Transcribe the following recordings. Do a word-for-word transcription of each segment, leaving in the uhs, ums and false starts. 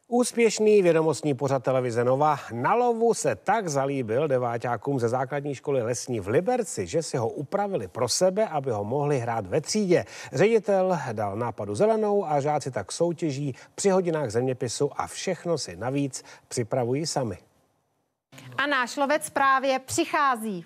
Úspěšný vědomostní pořad televize Nova Na lovu se tak zalíbil deváťákům ze základní školy Lesní v Liberci, že si ho upravili pro sebe, aby ho mohli hrát ve třídě. Ředitel dal nápadu zelenou a žáci tak soutěží při hodinách zeměpisu a všechno si navíc připravují sami. A náš lovec právě přichází.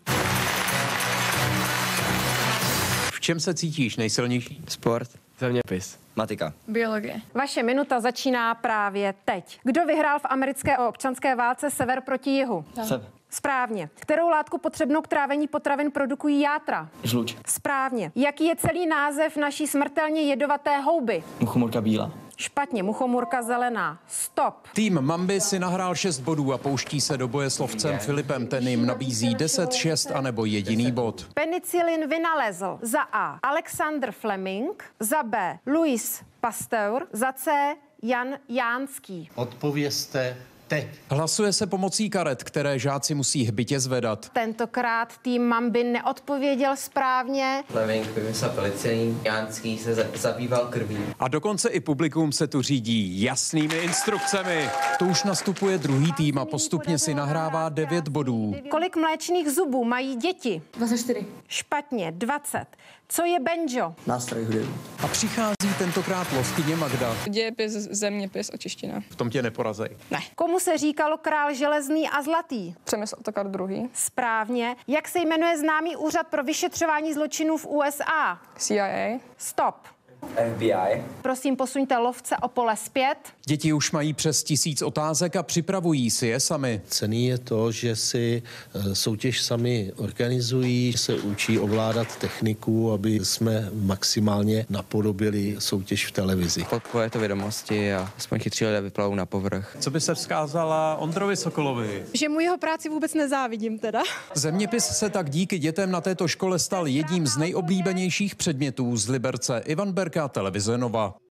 V čem se cítíš nejsilnější? Sport. Zeměpis. Matika. Biologie. Vaše minuta začíná právě teď. Kdo vyhrál v americké občanské válce sever proti jihu? Sebe. Správně. Kterou látku potřebnou k trávení potravin produkují játra? Žluč. Správně. Jaký je celý název naší smrtelně jedovaté houby? Muchomorka bílá. Špatně. Muchomurka zelená. Stop. Tým Mamby si nahrál šest bodů a pouští se do boje s lovcem Filipem. Ten jim nabízí deset, šest anebo jediný bod. Penicilin vynalezl za A. Alexander Fleming, za B. Louis Pasteur, za C. Jan Jánský. Odpovězte teď. Hlasuje se pomocí karet, které žáci musí hbitě zvedat. Tentokrát tým Mamby neodpověděl správně. Fleming vymyslel penicilin, Jánský se za- zabýval krví. A dokonce i publikum se tu řídí jasnými instrukcemi. To už nastupuje druhý tým a postupně si nahrává devět bodů. Kolik mléčných zubů mají děti? dvacet čtyři. Špatně. dvacet. Co je banjo? Nástroj hudební. A přichází tentokrát lovkyně Magda. Dějepis, zeměpis a čeština. V tom tě neporazej. Ne. Komu se říkalo král železný a zlatý? Přemysl Otakar druhý. Správně. Jak se jmenuje známý úřad pro vyšetřování zločinů v U S A? C I A. Stop. F B I. Prosím, posuňte lovce o pole zpět. Děti už mají přes tisíc otázek a připravují si je sami. Cenný je to, že si eh, soutěž sami organizují, se učí ovládat techniku, aby jsme maximálně napodobili soutěž v televizi. Podporuje to vědomosti a aspoň chytří lidé vyplavou na povrch. Co by se vzkázala Ondrovi Sokolovi? Že mu jeho práci vůbec nezávidím teda. Zeměpis se tak díky dětem na této škole stal jedním z nejoblíbenějších předmětů z Liberce. Ivan Berka, televize Nova.